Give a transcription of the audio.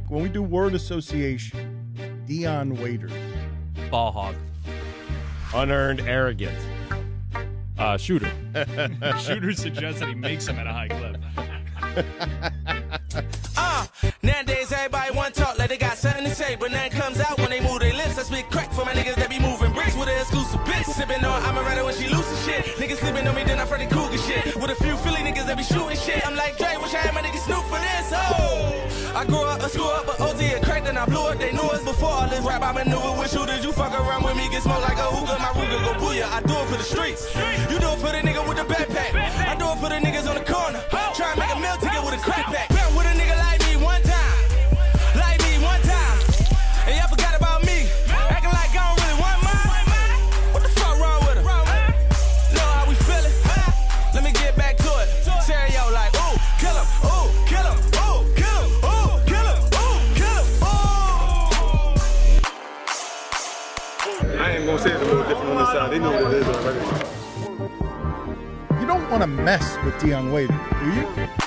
when we do word association, Dion Waiters. Ball hog. Unearned arrogance. Shooter. Shooter suggests that he makes him at a high clip. Nowadays everybody want talk like they got something to say, but nothing comes out when they move their lips. I speak crack for my niggas that be moving bricks with an exclusive bitch. Sipping on I'm a rider when she loose and shit. Niggas sleeping on me, then I Freddy Krueger shit. With a few Philly niggas that be shooting shit. I'm like Dre, wish I had my niggas Snoop for this. Oh, I grew up a screw up, but OG a crack, then I blew it. They knew us before all this rap. I maneuver with shooters. You fuck around with me, get smoked like a hookah. My Ruger go booyah. I do it for the streets. You do it for the nigga with the backpack. I do it for the niggas on the corner. Try and make a meal ticket with a crack pack. With a nigga like me one time. Like me one time. And y'all forgot about me. Acting like I don't really want mine. What the fuck wrong with her? Know how we feeling? Let me get back to it. Stereo like, ooh, kill him, ooh, kill him, ooh, kill him, ooh, kill him, ooh, kill him, ooh. I ain't gonna say it's a little different on this side. They know what it is already. You don't want to mess with Dion Waiters, do you?